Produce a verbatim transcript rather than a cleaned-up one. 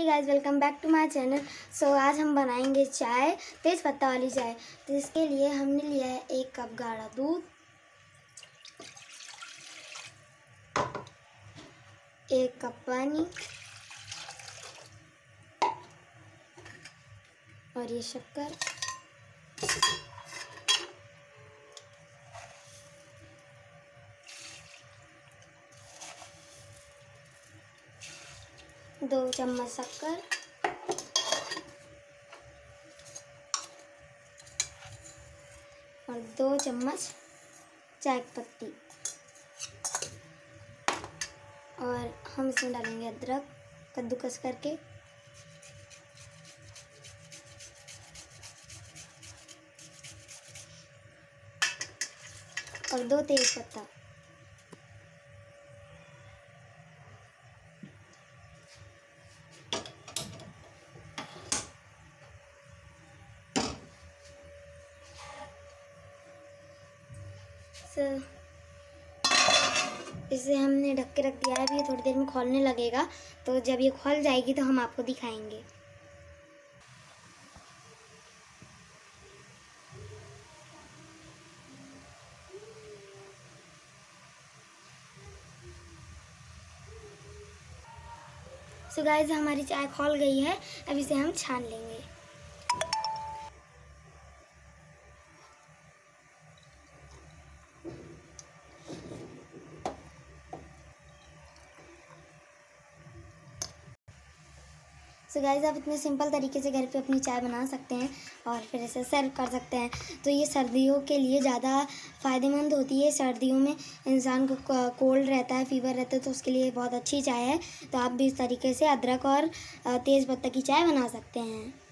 Guys, welcome back to my channel. So आज हम बनाएंगे चाय, तेज पत्ता वाली चाय। तो इसके लिए हमने लिया है एक कप गाढ़ा दूध, एक कप पानी और ये शक्कर, दो चम्मच शक्कर और दो चम्मच चाय की पत्ती और हम इसमें डालेंगे अदरक कद्दूकस करके और दो तेज पत्ता। इसे हमने ढक के रख दिया है। अभी ये थोड़ी देर में खौलने लगेगा, तो जब ये खौल जाएगी तो हम आपको दिखाएंगे। सो गाइस, हमारी चाय खौल गई है। अब इसे हम छान लेंगे। सो गाइस, आप इतने सिंपल तरीके से घर पे अपनी चाय बना सकते हैं और फिर इसे सर्व कर सकते हैं। तो ये सर्दियों के लिए ज़्यादा फ़ायदेमंद होती है। सर्दियों में इंसान को कोल्ड रहता है, फीवर रहता है, तो उसके लिए बहुत अच्छी चाय है। तो आप भी इस तरीके से अदरक और तेज़ पत्ता की चाय बना सकते हैं।